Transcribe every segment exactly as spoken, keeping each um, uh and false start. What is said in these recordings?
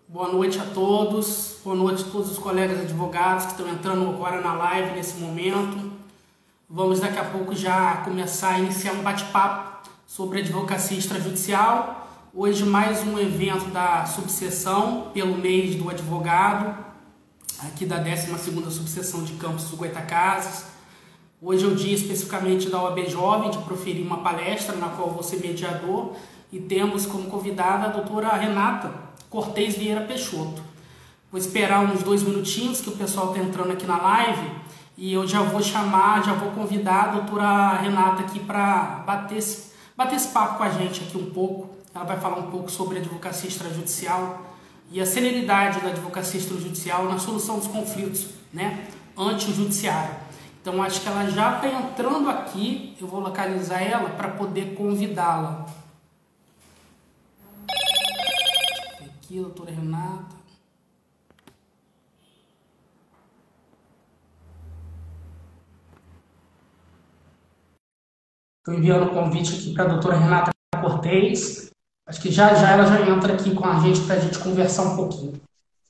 Boa noite a todos, boa noite a todos os colegas advogados que estão entrando agora na live nesse momento. Vamos daqui a pouco já começar a iniciar um bate-papo sobre advocacia extrajudicial. Hoje mais um evento da subseção pelo mês do advogado, aqui da décima segunda subseção de Campos do Goytacazes. Hoje é o dia especificamente da O A B Jovem de proferir uma palestra na qual vou ser mediador e temos como convidada a doutora Renata Cortez Vieira Peixoto. Vou esperar uns dois minutinhos que o pessoal está entrando aqui na live e eu já vou chamar, já vou convidar a doutora Renata aqui para bater esse, bater esse papo com a gente aqui um pouco. Ela vai falar um pouco sobre a advocacia extrajudicial e a celeridade da advocacia extrajudicial na solução dos conflitos, né, ante o judiciário. Então acho que ela já está entrando aqui, eu vou localizar ela para poder convidá-la. Aqui, doutora Renata. Estou enviando o convite aqui para a doutora Renata Cortez. Acho que já, já ela já entra aqui com a gente para a gente conversar um pouquinho.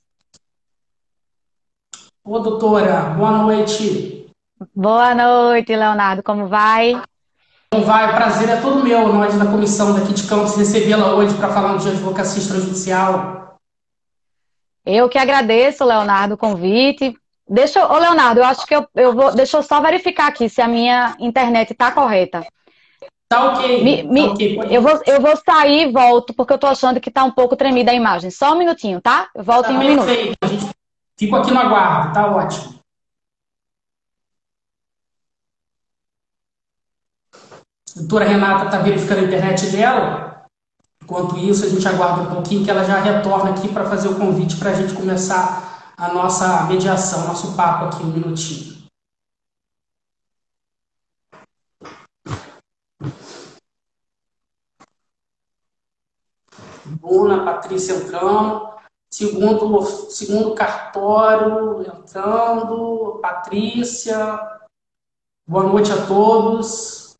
Ô, doutora, boa noite. Boa noite, Leonardo. Como vai? Como vai? Prazer é todo meu, nós da comissão daqui de Campos, recebê-la hoje para falar de advocacia extrajudicial. Eu que agradeço, Leonardo, o convite. Deixa, eu- ô, Leonardo, eu acho que eu, eu vou. Deixa eu só verificar aqui se a minha internet está correta. Tá Me, ok, tá me, ok. Pode... eu vou, eu vou sair e volto, porque eu tô achando que tá um pouco tremida a imagem. Só um minutinho, tá? Eu volto Tá em um minuto. perfeito. A gente fica aqui no aguardo, tá ótimo. A doutora Renata está verificando a internet dela. Enquanto isso, a gente aguarda um pouquinho que ela já retorna aqui para fazer o convite para a gente começar a nossa mediação, nosso papo aqui, um minutinho. Bruna, Patrícia entrando. Segundo, segundo cartório entrando. Patrícia. Boa noite a todos.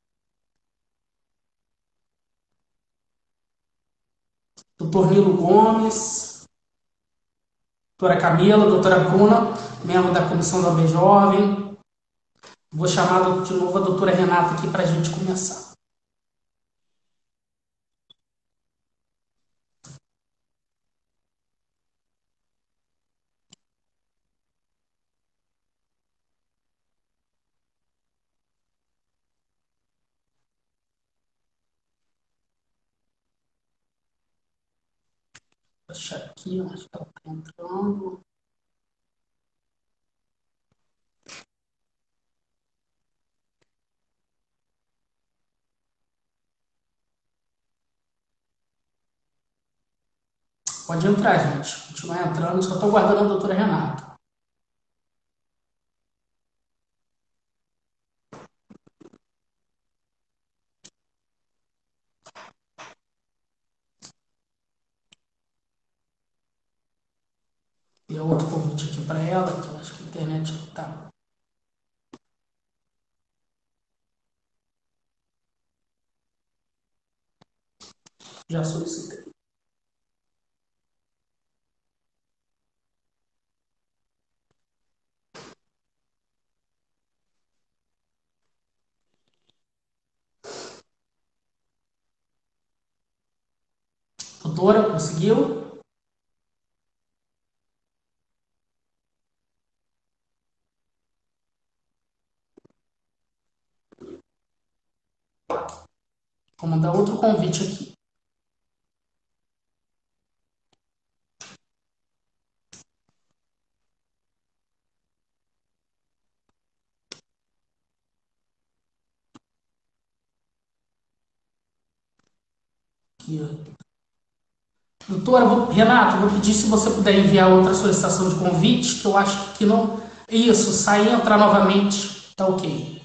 Doutor Nilo Gomes. Doutora Camila, doutora Bruna, membro da comissão da O A B Jovem. Vou chamar de novo a doutora Renata aqui para a gente começar. Vou deixar aqui, acho que ela está entrando. Pode entrar, gente. Continuar entrando, só estou guardando a doutora Renata. E outro convite aqui para ela, que eu acho que a internet está. Já solicitei. Doutora, conseguiu? Vou mandar outro convite aqui. Aqui, ó. Doutora, vou, Renato, vou pedir se você puder enviar outra solicitação de convite, que eu acho que não. Isso, sair e entrar novamente. Tá ok.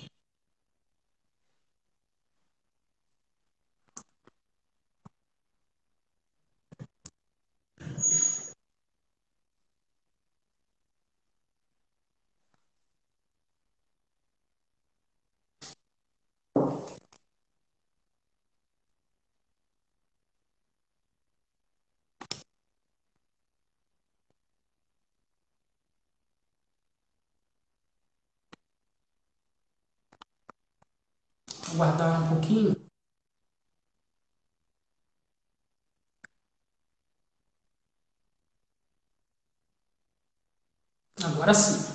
aguardar um pouquinho. Agora sim.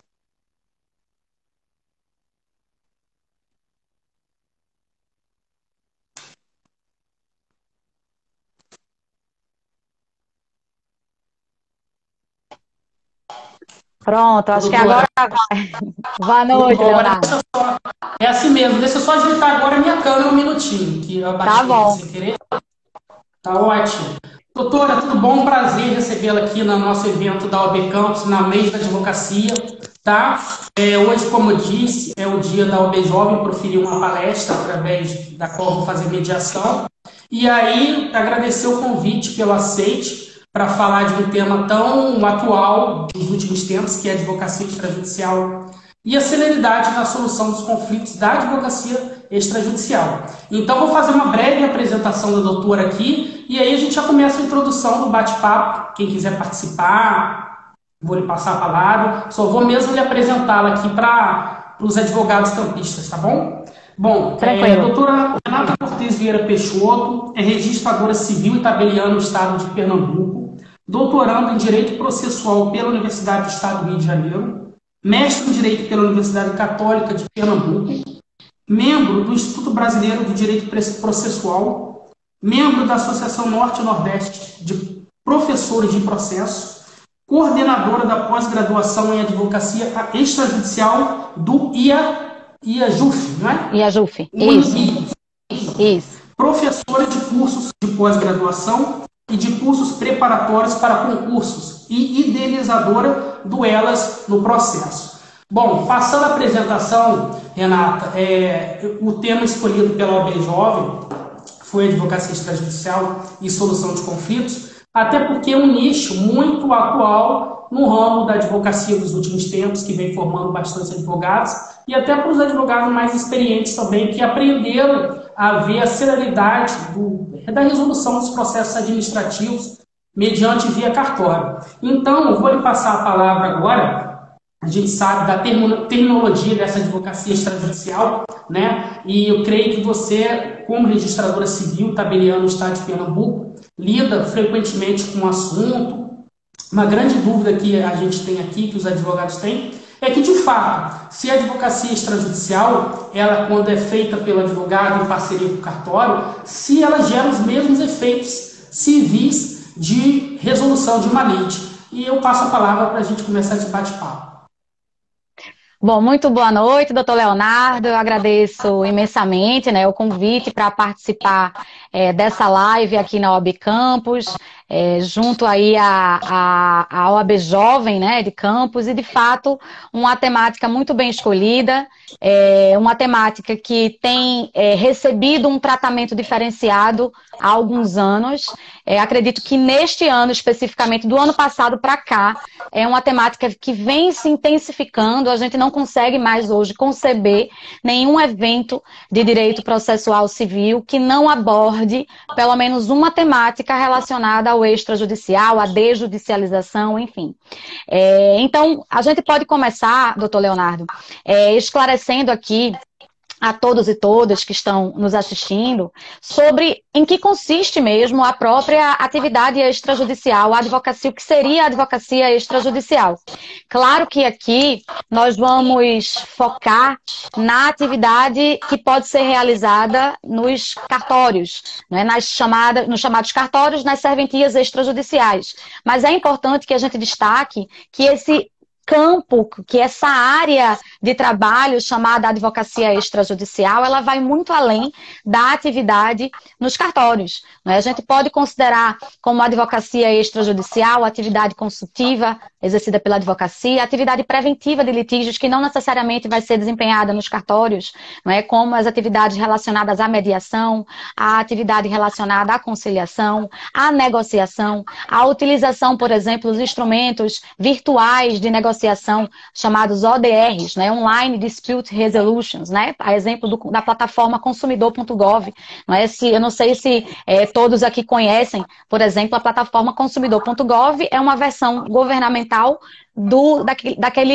Pronto, acho que Doutora, agora vai. Boa tudo noite, bom? Agora Leonardo. deixa eu só... É assim mesmo, deixa eu só ajeitar agora a minha câmera um minutinho, que eu Tá abaixei aqui bom. sem querer. Tá ótimo. Doutora, tudo bom? Um prazer recebê-la aqui no nosso evento da O A B Campus, na Mês da Advocacia, tá? É, hoje, como eu disse, é o dia da O A B Jovem proferir uma palestra através da qual eu vou fazer mediação. E aí, agradecer o convite pelo aceite para falar de um tema tão atual dos últimos tempos, que é a advocacia extrajudicial e a celeridade na solução dos conflitos da advocacia extrajudicial. Então, vou fazer uma breve apresentação da doutora aqui, e aí a gente já começa a introdução do bate-papo. Quem quiser participar, vou lhe passar a palavra. Só vou mesmo lhe apresentá-la aqui para os advogados campistas, tá bom? Bom, é, doutora Renata Cortes Vieira Peixoto é registradora civil e tabeliã no estado de Pernambuco, doutorando em Direito Processual pela Universidade do Estado do Rio de Janeiro, mestre em Direito pela Universidade Católica de Pernambuco, membro do Instituto Brasileiro de Direito Processual, membro da Associação Norte e Nordeste de Professores de Processo, coordenadora da pós-graduação em Advocacia Extrajudicial do IA, IAJUF, não é? IAJUF, isso. Isso. Professora de cursos de pós-graduação e de cursos preparatórios para concursos e idealizadora do Elas no Processo. Bom, passando a apresentação, Renata, é, o tema escolhido pela O A B Jovem foi Advocacia Extrajudicial e Solução de Conflitos, até porque é um nicho muito atual no ramo da advocacia dos últimos tempos, que vem formando bastante advogados, e até para os advogados mais experientes também, que aprenderam a ver a celeridade do, da resolução dos processos administrativos mediante via cartório. Então, eu vou lhe passar a palavra agora. A gente sabe da terminologia dessa advocacia extrajudicial, né? E eu creio que você, como registradora civil, tabeliã no estado de Pernambuco, lida frequentemente com o assunto. Uma grande dúvida que a gente tem aqui, que os advogados têm, é que, de fato, se a advocacia extrajudicial, ela, quando é feita pelo advogado em parceria com o cartório, se ela gera os mesmos efeitos civis de resolução de uma lide. E eu passo a palavra para a gente começar esse bate-papo. Bom, muito boa noite, doutor Leonardo. Eu agradeço imensamente, né, o convite para participar é, dessa live aqui na O A B Campus, é, junto aí à a, a, a O A B Jovem, né, de Campus, e de fato uma temática muito bem escolhida, é, uma temática que tem é, recebido um tratamento diferenciado há alguns anos. É, acredito que neste ano, especificamente do ano passado para cá, é uma temática que vem se intensificando. A gente não consegue mais hoje conceber nenhum evento de direito processual civil que não aborde pelo menos uma temática relacionada ao extrajudicial, à desjudicialização, enfim. É, então, a gente pode começar, doutor Leonardo, é, esclarecendo aqui a todos e todas que estão nos assistindo, sobre em que consiste mesmo a própria atividade extrajudicial, a advocacia, o que seria a advocacia extrajudicial. Claro que aqui nós vamos focar na atividade que pode ser realizada nos cartórios, né, nas chamadas, nos chamados cartórios, nas serventias extrajudiciais. Mas é importante que a gente destaque que esse campo, que essa área de trabalho chamada advocacia extrajudicial, ela vai muito além da atividade nos cartórios, né? A gente pode considerar como advocacia extrajudicial a atividade consultiva exercida pela advocacia, a atividade preventiva de litígios que não necessariamente vai ser desempenhada nos cartórios, não é? Como as atividades relacionadas à mediação, a atividade relacionada à conciliação, à negociação, a utilização, por exemplo, dos instrumentos virtuais de negociação chamados O D Rs, né? Online Dispute Resolutions, né? A exemplo do, da plataforma consumidor ponto gov, não é? Se, eu não sei se é, todos aqui conhecem, por exemplo, a plataforma consumidor ponto gov é uma versão governamental do, daquele, daquele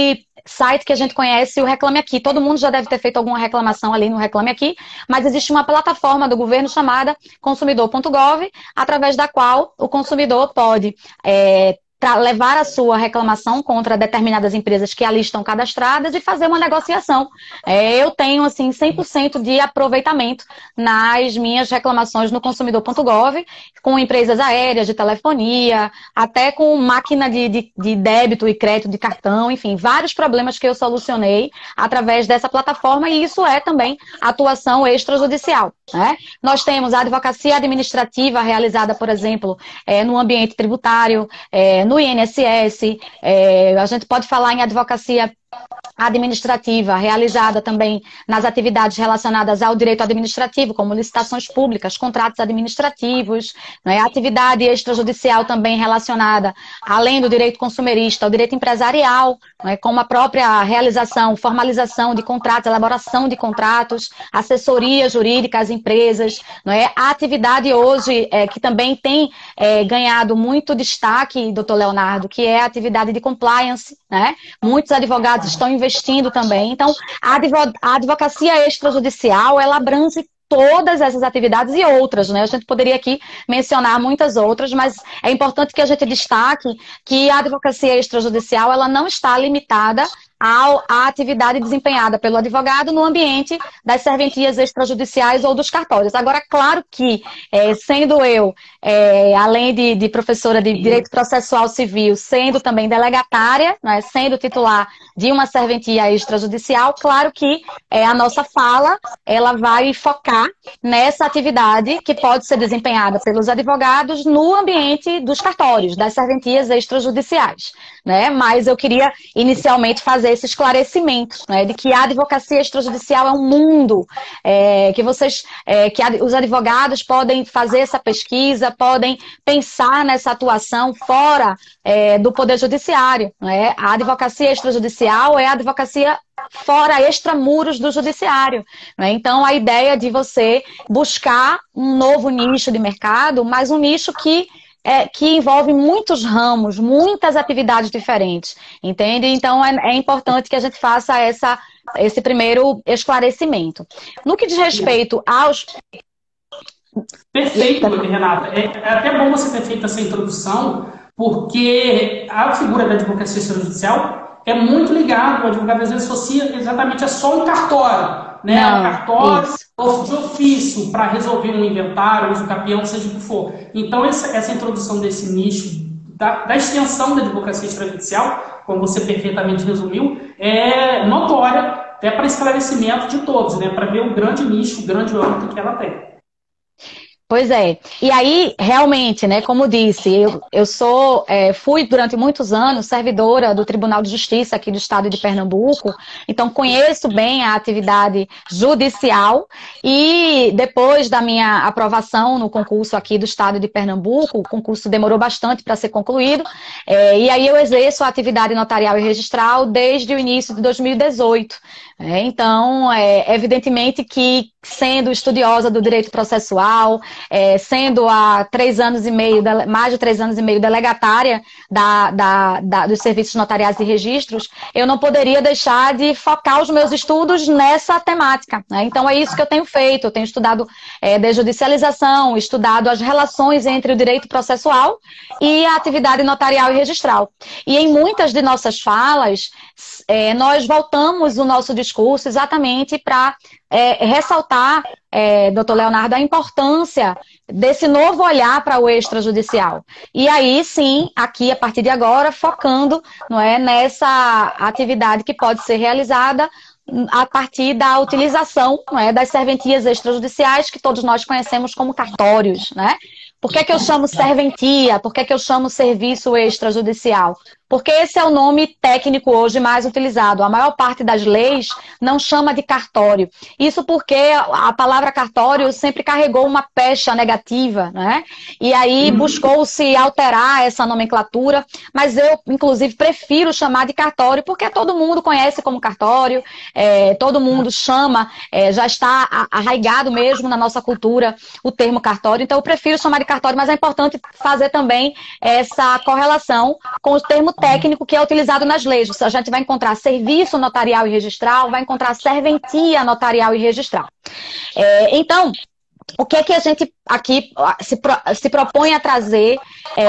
site que a gente conhece, o Reclame Aqui. Todo mundo já deve ter feito alguma reclamação ali no Reclame Aqui, mas existe uma plataforma do governo chamada consumidor ponto gov, através da qual o consumidor pode é, levar a sua reclamação contra determinadas empresas que ali estão cadastradas e fazer uma negociação. É, eu tenho, assim, cem por cento de aproveitamento nas minhas reclamações no consumidor ponto gov, com empresas aéreas, de telefonia, até com máquina de, de, de débito e crédito de cartão, enfim, vários problemas que eu solucionei através dessa plataforma, e isso é também atuação extrajudicial, né? Nós temos a advocacia administrativa realizada, por exemplo, é, no ambiente tributário, é, no I N S S, é, a gente pode falar em advocacia administrativa, realizada também nas atividades relacionadas ao direito administrativo, como licitações públicas, contratos administrativos, né? Atividade extrajudicial também relacionada, além do direito consumerista, ao direito empresarial, né? Como a própria realização, formalização de contratos, elaboração de contratos, assessoria jurídica às empresas, né? A atividade hoje, é, que também tem é, ganhado muito destaque, doutor Leonardo, que é a atividade de compliance, né? Muitos advogados estão investindo também. Então, a advocacia extrajudicial, ela abrange todas essas atividades e outras, né? A gente poderia aqui mencionar muitas outras, mas é importante que a gente destaque que a advocacia extrajudicial, ela não está limitada à atividade desempenhada pelo advogado no ambiente das serventias extrajudiciais ou dos cartórios. Agora, claro que, é, sendo eu, é, além de, de professora de Direito Processual Civil, sendo também delegatária, né, sendo titular de uma serventia extrajudicial, claro que é, a nossa fala, ela vai focar nessa atividade que pode ser desempenhada pelos advogados no ambiente dos cartórios, das serventias extrajudiciais, né? Mas eu queria inicialmente fazer esse esclarecimento, né, de que a advocacia extrajudicial é um mundo, é, que vocês, é, que os advogados podem fazer essa pesquisa, podem pensar nessa atuação fora é, do Poder Judiciário, né? A advocacia extrajudicial é a advocacia fora, extramuros do judiciário, né? Então, a ideia de você buscar um novo nicho de mercado, mas um nicho que É, que envolve muitos ramos, muitas atividades diferentes, entende? Então, é, é importante que a gente faça essa, esse primeiro esclarecimento. No que diz respeito aos... Perfeito, Renata. É, é até bom você ter feito essa introdução, porque a figura da advocacia extrajudicial é muito ligada, o advogado às vezes associa exatamente a só um cartório, né? Não, um cartório isso. ou de ofício para resolver um inventário, uso capião, seja o que for. Então, essa, essa introdução desse nicho, da, da extensão da advocacia extrajudicial, como você perfeitamente resumiu, é notória, até para esclarecimento de todos, né? Para ver o grande nicho, o grande âmbito que ela tem. Pois é. E aí, realmente, né, como disse, eu, eu sou, é, fui durante muitos anos servidora do Tribunal de Justiça aqui do estado de Pernambuco, então conheço bem a atividade judicial e depois da minha aprovação no concurso aqui do estado de Pernambuco, o concurso demorou bastante para ser concluído, é, e aí eu exerço a atividade notarial e registral desde o início de dois mil e dezoito. É, então, é, evidentemente que, sendo estudiosa do direito processual, é, sendo há três anos e meio, mais de três anos e meio delegatária da, da, da, dos serviços notariais e registros, eu não poderia deixar de focar os meus estudos nessa temática, né? Então, é isso que eu tenho feito. Eu tenho estudado é, desjudicialização, estudado as relações entre o direito processual e a atividade notarial e registral. E em muitas de nossas falas, é, nós voltamos o nosso discurso exatamente para é, ressaltar, é, doutor Leonardo, a importância desse novo olhar para o extrajudicial. E aí, sim, aqui, a partir de agora, focando, não é, nessa atividade que pode ser realizada a partir da utilização, não é, das serventias extrajudiciais, que todos nós conhecemos como cartórios, né? Por que que eu chamo serventia? Por que que eu chamo serviço extrajudicial? Porque esse é o nome técnico hoje mais utilizado. A maior parte das leis não chama de cartório. Isso porque a palavra cartório sempre carregou uma pecha negativa, né? E aí buscou-se alterar essa nomenclatura, mas eu, inclusive, prefiro chamar de cartório, porque todo mundo conhece como cartório, é, todo mundo chama, é, já está arraigado mesmo na nossa cultura o termo cartório, então eu prefiro chamar de cartório, mas é importante fazer também essa correlação com o termo técnico que é utilizado nas leis. A gente vai encontrar serviço notarial e registral, vai encontrar serventia notarial e registral. É, então, o que é que a gente aqui se, pro, se propõe a trazer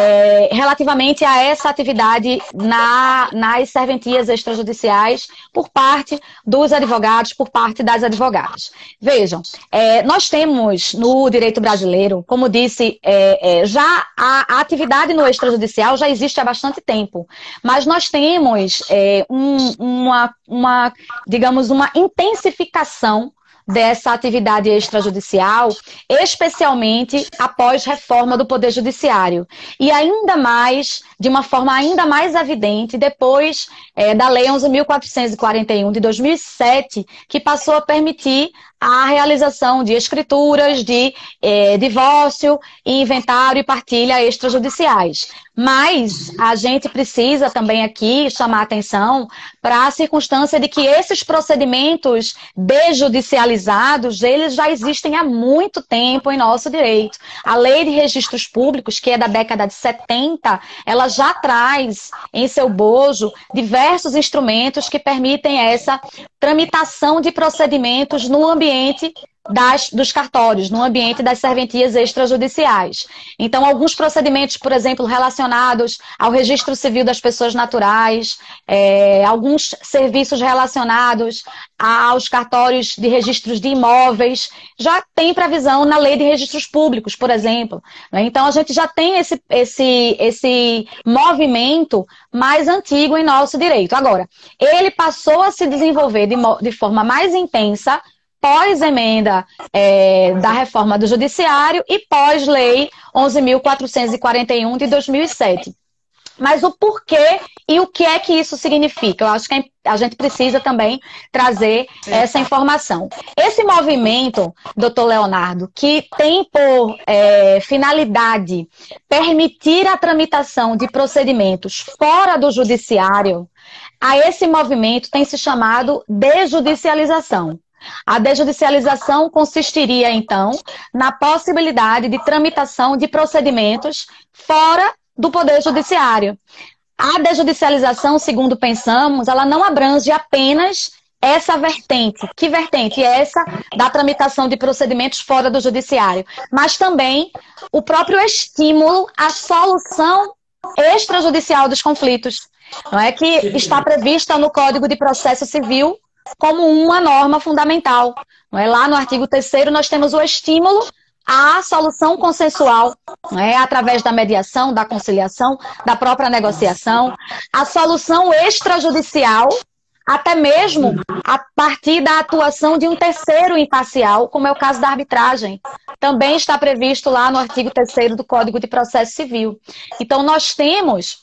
é, relativamente a essa atividade na, nas serventias extrajudiciais por parte dos advogados, por parte das advogadas? Vejam, é, nós temos no direito brasileiro, como disse, é, é, já a, a atividade no extrajudicial já existe há bastante tempo, mas nós temos é, um, uma, uma, digamos, uma intensificação dessa atividade extrajudicial, especialmente após reforma do Poder Judiciário. E ainda mais, de uma forma ainda mais evidente, depois é, da Lei onze mil quatrocentos e quarenta e um de dois mil e sete, que passou a permitir a realização de escrituras de é, divórcio, inventário e partilha extrajudiciais. Mas a gente precisa também aqui chamar atenção para a circunstância de que esses procedimentos desjudicializados, eles já existem há muito tempo em nosso direito. A Lei de Registros Públicos, que é da década de setenta, ela já traz em seu bojo diversos instrumentos que permitem essa tramitação de procedimentos no ambiente Das, dos cartórios, no ambiente das serventias extrajudiciais. Então, alguns procedimentos, por exemplo, relacionados ao registro civil das pessoas naturais, é, alguns serviços relacionados aos cartórios de registros de imóveis, já tem previsão na Lei de Registros Públicos, por exemplo. Então, a gente já tem esse, esse, esse movimento mais antigo em nosso direito. Agora, ele passou a se desenvolver de, de forma mais intensa pós-emenda é, da reforma do Judiciário e pós-lei onze mil quatrocentos e quarenta e um de dois mil e sete. Mas o porquê e o que é que isso significa? Eu acho que a gente precisa também trazer essa informação. Esse movimento, doutor Leonardo, que tem por é, finalidade permitir a tramitação de procedimentos fora do judiciário, a esse movimento tem se chamado desjudicialização. A desjudicialização consistiria, então, na possibilidade de tramitação de procedimentos fora do Poder Judiciário. A desjudicialização, segundo pensamos, ela não abrange apenas essa vertente. Que vertente? Essa da tramitação de procedimentos fora do Judiciário. Mas também o próprio estímulo à solução extrajudicial dos conflitos, não é, que está prevista no Código de Processo Civil como uma norma fundamental. Não é? Lá no artigo terceiro nós temos o estímulo à solução consensual, não é? Através da mediação, da conciliação, da própria negociação, a solução extrajudicial, até mesmo a partir da atuação de um terceiro imparcial, como é o caso da arbitragem. Também está previsto lá no artigo terceiro do Código de Processo Civil. Então nós temos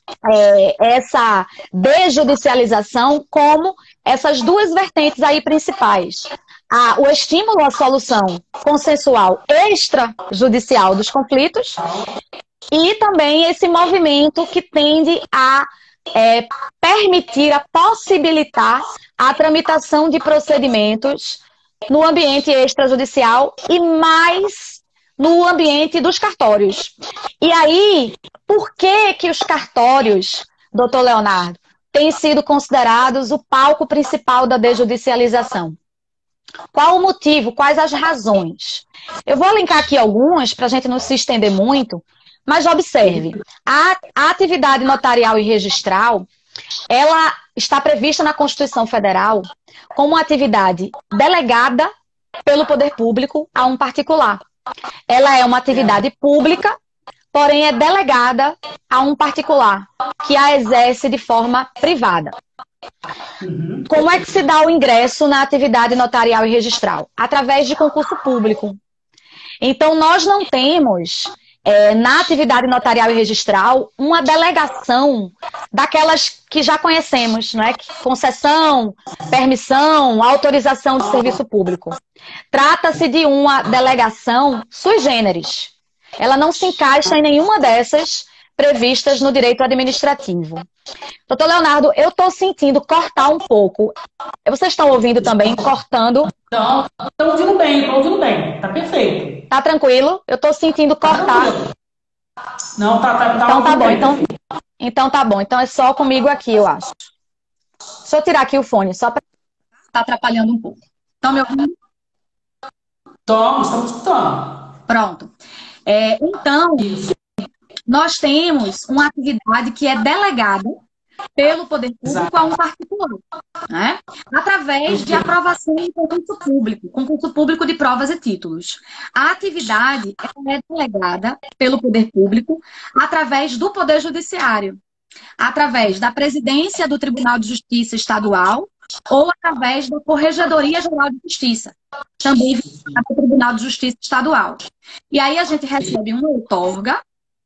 é, essa desjudicialização como essas duas vertentes aí principais. A, o estímulo à solução consensual extrajudicial dos conflitos e também esse movimento que tende a é, permitir, a possibilitar a tramitação de procedimentos no ambiente extrajudicial e mais no ambiente dos cartórios. E aí, por que que os cartórios, doutor Leonardo, têm sido considerados o palco principal da desjudicialização? Qual o motivo? Quais as razões? Eu vou elencar aqui algumas para a gente não se estender muito, mas observe, a, a atividade notarial e registral, ela está prevista na Constituição Federal como uma atividade delegada pelo poder público a um particular. Ela é uma atividade pública, porém é delegada a um particular, que a exerce de forma privada. Uhum. Como é que se dá o ingresso na atividade notarial e registral? Através de concurso público. Então, nós não temos, é, na atividade notarial e registral, uma delegação daquelas que já conhecemos, não é? Concessão, permissão, autorização de serviço público. Trata-se de uma delegação sui generis. Ela não se encaixa em nenhuma dessas previstas no direito administrativo. Doutor Leonardo, eu estou sentindo cortar um pouco. Vocês estão ouvindo também, cortando? Não, estou ouvindo bem, estou ouvindo bem. Tá perfeito. Tá tranquilo? Eu estou sentindo cortar. Não, tá, tá, tá Então tá bom. Bem. Então, Então tá bom. Então é só comigo aqui, eu acho. Deixa eu tirar aqui o fone, só para tá atrapalhando um pouco. Estão me ouvindo? Estamos, estamos escutando. Pronto. É, então, nós temos uma atividade que é delegada pelo poder público Exato. A um particular, né? Através de aprovação em concurso público, concurso público de provas e títulos. A atividade é delegada pelo poder público através do Poder Judiciário, através da presidência do Tribunal de Justiça Estadual ou através da Corregedoria Geral de Justiça, também do Tribunal de Justiça Estadual. E aí a gente recebe uma outorga.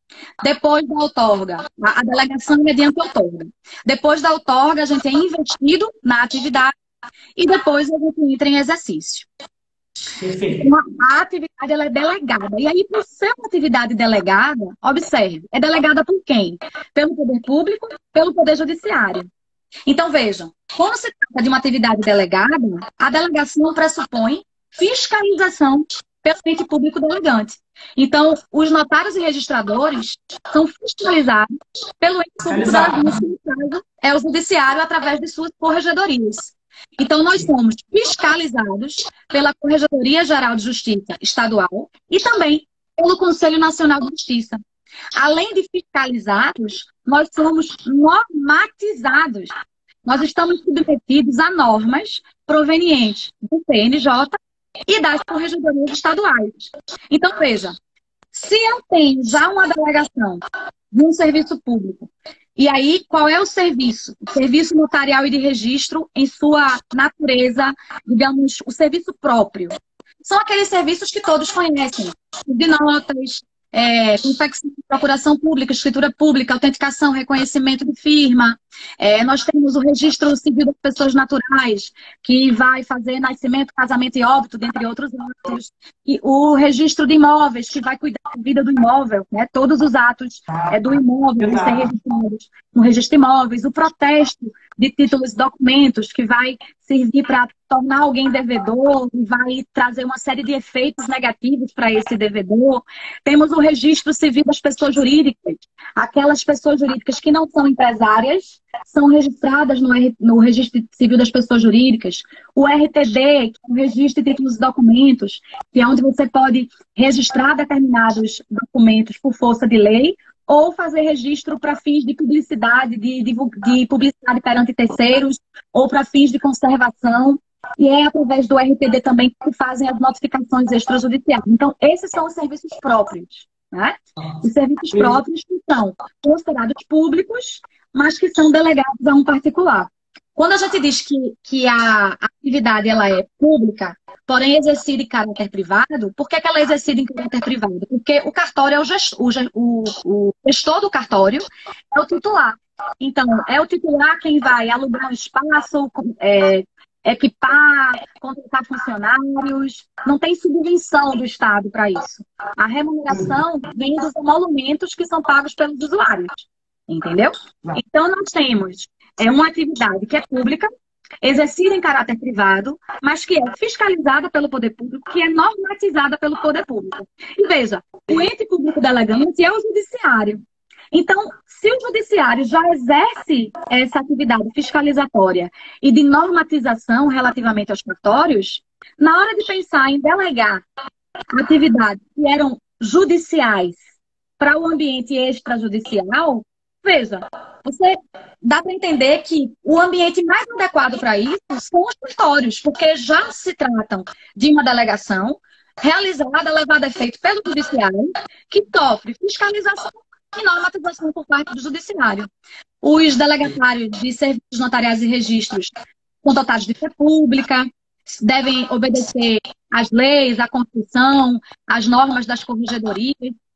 Depois da outorga, a delegação é mediante outorga. Depois da outorga, a gente é investido na atividade e depois a gente entra em exercício. Perfeito. A atividade ela é delegada. E aí, por ser uma atividade delegada, observe, é delegada por quem? Pelo poder público, pelo poder judiciário. Então, vejam, quando se trata de uma atividade delegada, a delegação pressupõe fiscalização pelo ente público delegante. Então, os notários e registradores são fiscalizados pelo ente público delegante, que no caso é o judiciário, através de suas corregedorias. Então, nós somos fiscalizados pela Corregedoria Geral de Justiça Estadual e também pelo Conselho Nacional de Justiça. Além de fiscalizados, nós somos normatizados. Nós estamos submetidos a normas provenientes do C N J e das corregedorias estaduais. Então, veja, se eu tenho já uma delegação de um serviço público, e aí qual é o serviço? O serviço notarial e de registro em sua natureza, digamos, o serviço próprio. São aqueles serviços que todos conhecem, de notas, é, confecção, procuração pública, escritura pública, autenticação, reconhecimento de firma. É, nós temos o registro civil das pessoas naturais, que vai fazer nascimento, casamento e óbito, dentre outros atos. E o registro de imóveis, que vai cuidar da vida do imóvel, né? Todos os atos é, do imóvel vão ser registrados no registro de imóveis. O protesto de títulos e documentos, que vai servir para tornar alguém devedor e vai trazer uma série de efeitos negativos para esse devedor. Temos o registro civil das pessoas jurídicas. Aquelas pessoas jurídicas que não são empresárias são registradas no, R... no Registro Civil das Pessoas Jurídicas. O R T D, que é o Registro de Títulos e Documentos, que é onde você pode registrar determinados documentos por força de lei ou fazer registro para fins de publicidade, de, de, de publicidade perante terceiros ou para fins de conservação. E é através do R T D também que fazem as notificações extrajudiciais. Então, esses são os serviços próprios, né? Os serviços próprios que são considerados públicos, mas que são delegados a um particular. Quando a gente diz que, que a atividade ela é pública, porém exercida em caráter privado, por que, que ela é exercida em caráter privado? Porque o cartório é o gestor, o, o gestor do cartório é o titular. Então, é o titular quem vai alugar um espaço, é, equipar, contratar funcionários. Não tem subvenção do Estado para isso. A remuneração vem dos emolumentos que são pagos pelos usuários. Entendeu? Então, nós temos é, uma atividade que é pública, exercida em caráter privado, mas que é fiscalizada pelo poder público, que é normatizada pelo poder público. E veja, o ente público delegante é o judiciário. Então, se o judiciário já exerce essa atividade fiscalizatória e de normatização relativamente aos cartórios, na hora de pensar em delegar atividades que eram judiciais para o ambiente extrajudicial, veja, você dá para entender que o ambiente mais adequado para isso são os cartórios, porque já se tratam de uma delegação realizada, levada a efeito pelo judiciário, que sofre fiscalização e normatização por parte do judiciário. Os delegatários de serviços notariais e registros são dotados de fé pública, devem obedecer às leis, à Constituição, às normas das corregedorias,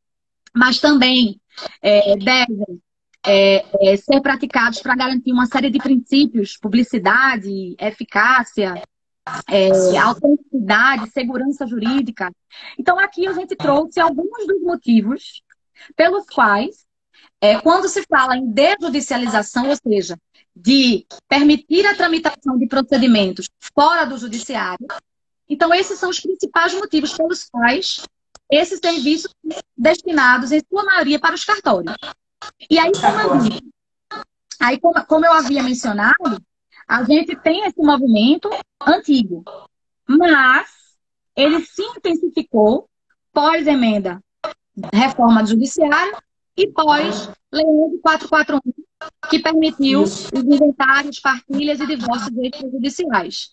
mas também é, devem é, é, ser praticados para garantir uma série de princípios, publicidade, eficácia, é, autenticidade, segurança jurídica. Então, aqui a gente trouxe alguns dos motivos pelos quais, é, quando se fala em desjudicialização, ou seja, de permitir a tramitação de procedimentos fora do judiciário, então esses são os principais motivos pelos quais esses serviços são destinados, em sua maioria, para os cartórios. E aí, como eu, disse, aí como, como eu havia mencionado, a gente tem esse movimento antigo, mas ele se intensificou pós-emenda reforma do judiciário e pós-lei quatrocentos e quarenta e um, que permitiu Isso. os inventários, partilhas e divórcios extrajudiciais.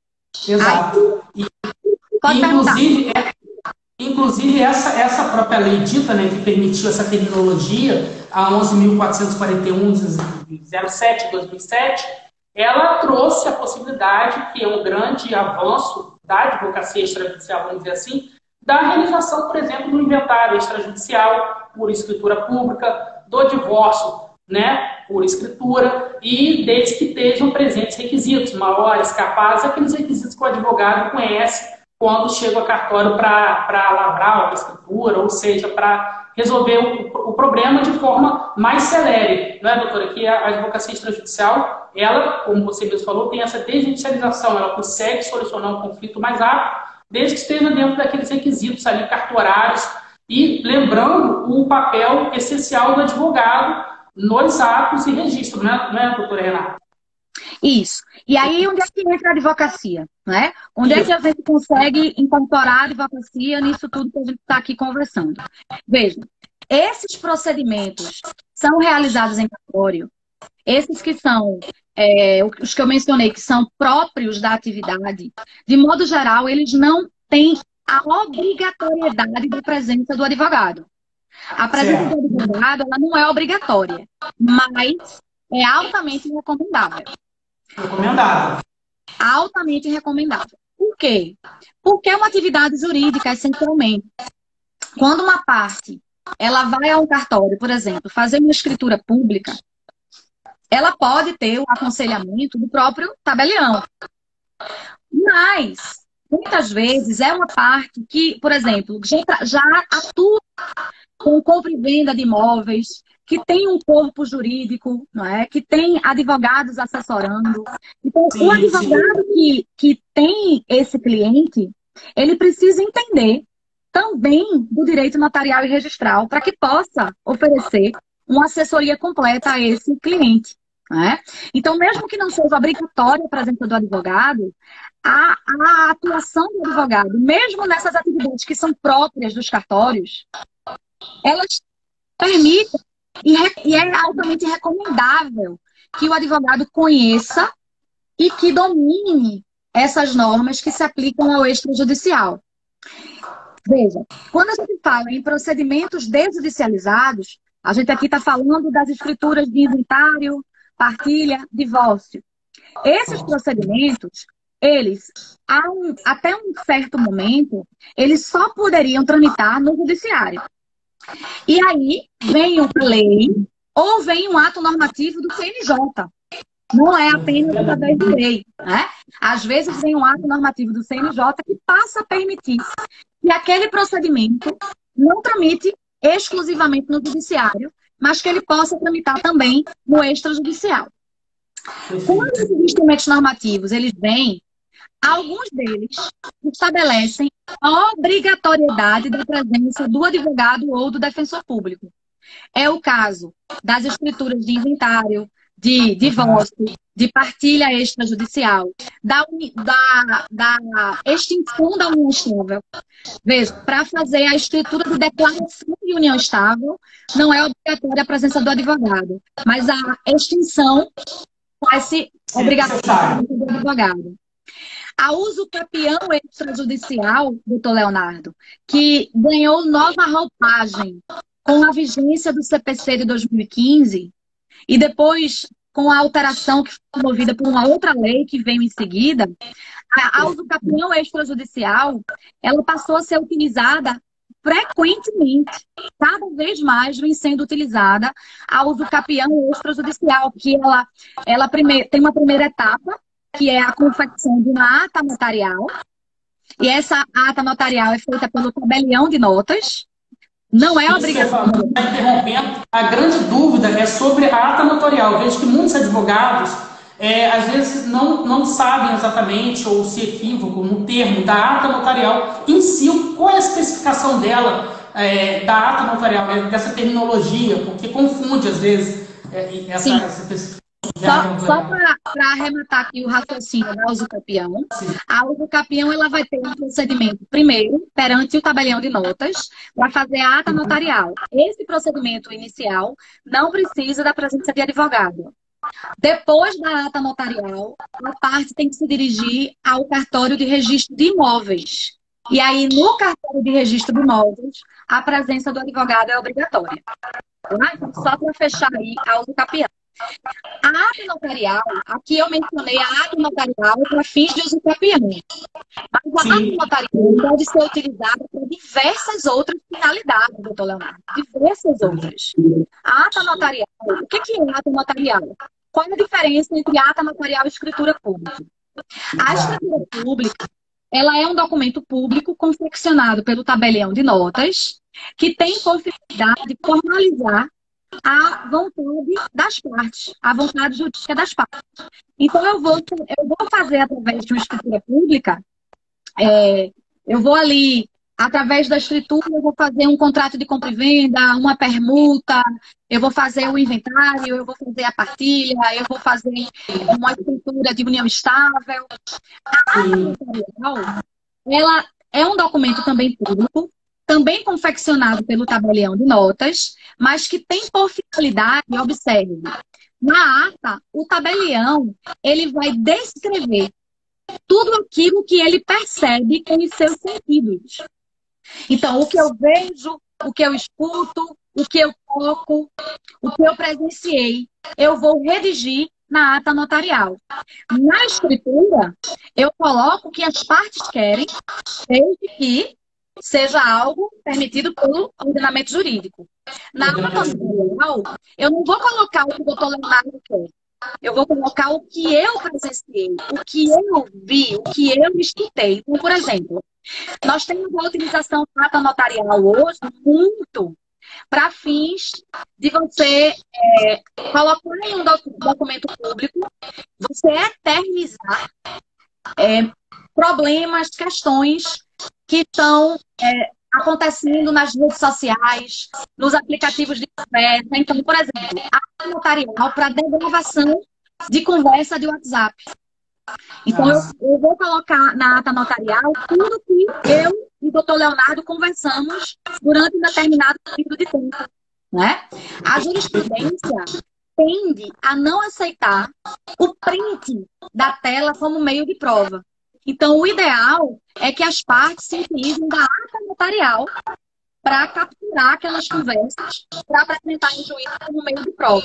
Exato. Aí, e, pode inclusive, é, inclusive essa, essa própria lei dita, né, que permitiu essa terminologia, a onze mil quatrocentos e quarenta e um, zero sete de dois mil e sete, ela trouxe a possibilidade, que é um grande avanço da advocacia extrajudicial, vamos dizer assim, da realização, por exemplo, do inventário extrajudicial por escritura pública, do divórcio, né, por escritura, e desde que estejam presentes requisitos maiores, capazes, aqueles requisitos que o advogado conhece quando chega ao cartório para lavrar uma escritura, ou seja, para resolver o, o problema de forma mais celere, não é, doutora? Que a advocacia extrajudicial, ela, como você mesmo falou, tem essa desjudicialização, ela consegue solucionar um conflito mais rápido, desde que esteja dentro daqueles requisitos ali cartorários, e lembrando o papel essencial do advogado nos atos e registros, não é, não é, doutora Renata? Isso. E aí, onde é que entra a advocacia? Né? Onde Isso. é que a gente consegue incorporar a advocacia nisso tudo que a gente está aqui conversando? Veja, esses procedimentos são realizados em cartório, esses que são, é, os que eu mencionei, que são próprios da atividade, de modo geral, eles não têm a obrigatoriedade da presença do advogado. A presença certo. do advogado, ela não é obrigatória, mas é altamente recomendável. Recomendável. Altamente recomendável. Por quê? Porque é uma atividade jurídica, essencialmente. Quando uma parte ela vai a um cartório, por exemplo, fazer uma escritura pública, ela pode ter o aconselhamento do próprio tabelião. Mas, muitas vezes, é uma parte que, por exemplo, já, já atua com compra e venda de imóveis, que tem um corpo jurídico, não é? Que tem advogados assessorando. Então, sim, o advogado que, que tem esse cliente, ele precisa entender também do direito notarial e registral para que possa oferecer uma assessoria completa a esse cliente. Né? Então, mesmo que não seja obrigatória a presença do advogado, a, a atuação do advogado, mesmo nessas atividades que são próprias dos cartórios, elas permitem e, re, e é altamente recomendável que o advogado conheça e que domine essas normas que se aplicam ao extrajudicial. Veja, quando a gente fala em procedimentos desjudicializados, a gente aqui está falando das escrituras de inventário, partilha, divórcio. Esses procedimentos, eles, um, até um certo momento, eles só poderiam tramitar no judiciário. E aí, vem uma lei ou vem um ato normativo do C N J. Não é apenas através de lei. Né? Às vezes, vem um ato normativo do C N J que passa a permitir que aquele procedimento não tramite exclusivamente no judiciário, mas que ele possa tramitar também no extrajudicial. Quando esses instrumentos normativos eles vêm, alguns deles estabelecem a obrigatoriedade da presença do advogado ou do defensor público. É o caso das escrituras de inventário, de divórcio, de partilha extrajudicial, da, da, da extinção da união estável. Veja, para fazer a escritura de declaração de união estável, não é obrigatória a presença do advogado, mas a extinção faz-se obrigatória do advogado. A uso capião extrajudicial, doutor Leonardo, que ganhou nova roupagem com a vigência do C P C de dois mil e quinze, e depois, com a alteração que foi promovida por uma outra lei que veio em seguida, a usucapião extrajudicial, ela passou a ser utilizada frequentemente. Cada vez mais vem sendo utilizada a usucapião extrajudicial, que ela, ela primeir, tem uma primeira etapa, que é a confecção de uma ata notarial. E essa ata notarial é feita pelo tabelião de notas. Não é obrigatório. Interrompendo, a grande dúvida é sobre a ata notarial. Eu vejo que muitos advogados, é, às vezes, não, não sabem exatamente ou se equivocam no termo da ata notarial em si. Qual é a especificação dela? é, da ata notarial, né, dessa terminologia, porque confunde às vezes é, essa, essa especificação. Só, só para arrematar aqui o raciocínio da usucapião, a usucapião ela vai ter um procedimento, primeiro, perante o tabelião de notas, para fazer a ata notarial. Esse procedimento inicial não precisa da presença de advogado. Depois da ata notarial, a parte tem que se dirigir ao cartório de registro de imóveis. E aí, no cartório de registro de imóveis, a presença do advogado é obrigatória. Tá? Então, só para fechar aí a usucapião. A ata notarial, aqui eu mencionei a ata notarial para fins de usucapião. Mas a ata notarial pode ser utilizada para diversas outras finalidades, doutor Leonardo. Diversas outras. A ata notarial, o que é ata notarial? Qual é a diferença entre ata notarial e escritura pública? A escritura pública, ela é um documento público confeccionado pelo tabelião de notas que tem por finalidade de formalizar a vontade das partes, a vontade jurídica das partes. Então, eu vou, eu vou fazer através de uma escritura pública, é, eu vou ali, através da escritura, eu vou fazer um contrato de compra e venda, uma permuta, eu vou fazer o inventário, eu vou fazer a partilha, eu vou fazer uma escritura de união estável. A ata notarial, ela é um documento também público, também confeccionado pelo tabelião de notas, mas que tem por finalidade, observe, na ata, o tabelião, ele vai descrever tudo aquilo que ele percebe com os seus sentidos. Então, o que eu vejo, o que eu escuto, o que eu toco, o que eu presenciei, eu vou redigir na ata notarial. Na escritura, eu coloco o que as partes querem, desde que seja algo permitido pelo ordenamento jurídico. Na ata notarial, eu não vou colocar o que o doutor Leonardo quer. Eu vou colocar o que eu presenciei, o que eu vi, o que eu escutei. Então, por exemplo, nós temos a utilização da ata notarial hoje muito para fins de você é, colocar em um doc documento público, você eternizar é, problemas, questões que estão é, acontecendo nas redes sociais, nos aplicativos de conversa. Então, por exemplo, a ata notarial para degravação de conversa de WhatsApp. Então, eu, eu vou colocar na ata notarial tudo que eu e o doutor Leonardo conversamos durante um determinado período de tempo. Né? A jurisprudência tende a não aceitar o print da tela como meio de prova. Então, o ideal é que as partes se utilizem da ata notarial para capturar aquelas conversas, para apresentar em juízo como meio de prova.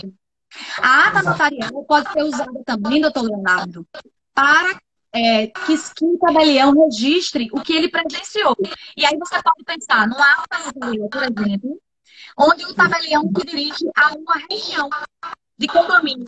A ata notarial pode ser usada também, doutor Leonardo, para é, que, que o tabelião registre o que ele presenciou. E aí você pode pensar numa ata notarial, por exemplo, onde o tabelião se dirige a uma reunião de condomínio.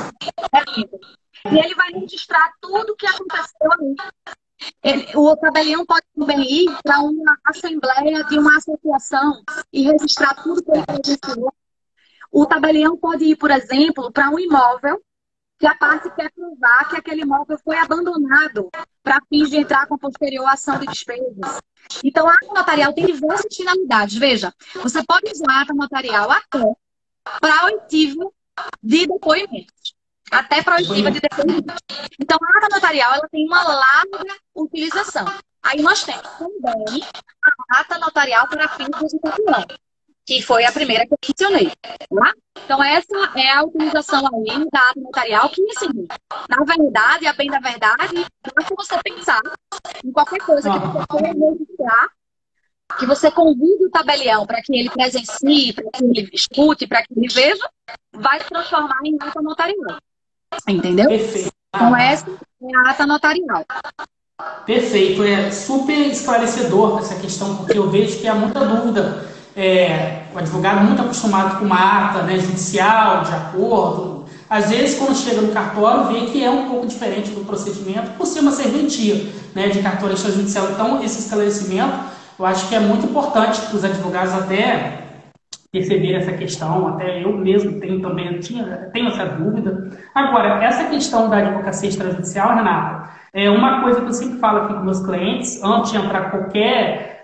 E ele vai registrar tudo o que aconteceu ali. Ele, o tabelião pode também ir para uma assembleia de uma associação e registrar tudo que ele presenciou. O tabelião pode ir, por exemplo, para um imóvel que a parte quer provar que aquele imóvel foi abandonado para fins de entrar com posterior ação de despesas. Então, a ata notarial tem diversas finalidades. Veja, você pode usar a ata notarial até para oitiva de depoimentos. Até para oitiva de depoimentos. Então, a ata notarial ela tem uma larga utilização. Aí nós temos também a ata notarial para fins de usucapião, que foi a primeira que eu mencionei. Tá? Então, essa é a utilização aí da ata notarial, que, assim, na verdade, a bem da verdade, basta você pensar em qualquer coisa que você queira registrar, que você convide o tabelião para que ele presencie, para que ele escute, para que ele veja, vai se transformar em ata notarial. Entendeu? Perfeito. Então, essa é a ata notarial. Perfeito. É super esclarecedor essa questão, porque eu vejo que há muita dúvida. É, o advogado muito acostumado com uma ata, né, judicial, de acordo. Às vezes, quando chega no cartório, vê que é um pouco diferente do procedimento, por ser uma serventia, né, de cartório extrajudicial. Então, esse esclarecimento, eu acho que é muito importante para os advogados até perceber essa questão, até eu mesmo tenho também tinha, tenho essa dúvida. Agora, essa questão da advocacia extrajudicial, Renata, é uma coisa que eu sempre falo aqui com meus clientes, antes de entrar qualquer